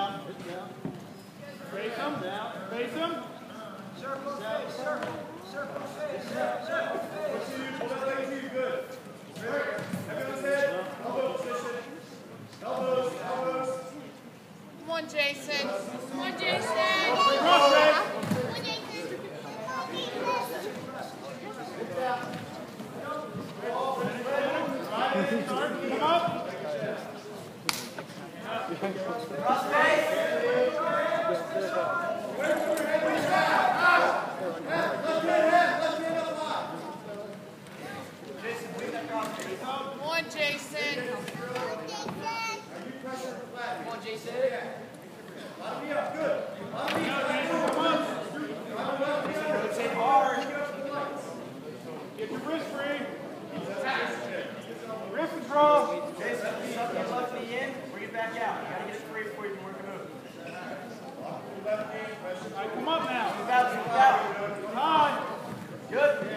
down. Face him. Face him. Circle face, circle. Circle face, circle face. Hold that leg to you, good. Right. Everyone's head, elbow position. Elbows, elbows. Come on, Jason. Come on, Jason. Cross leg. Come on, Jason. Come up. Cross face. Come on, Jason. Come on, Jason. Rotate hard. Get your wrist free. Wrist control. Jason, suck your left knee in, bring it back out. You gotta get it free before you can work a move. All right, come up now. Move out, move out. Come on. Good.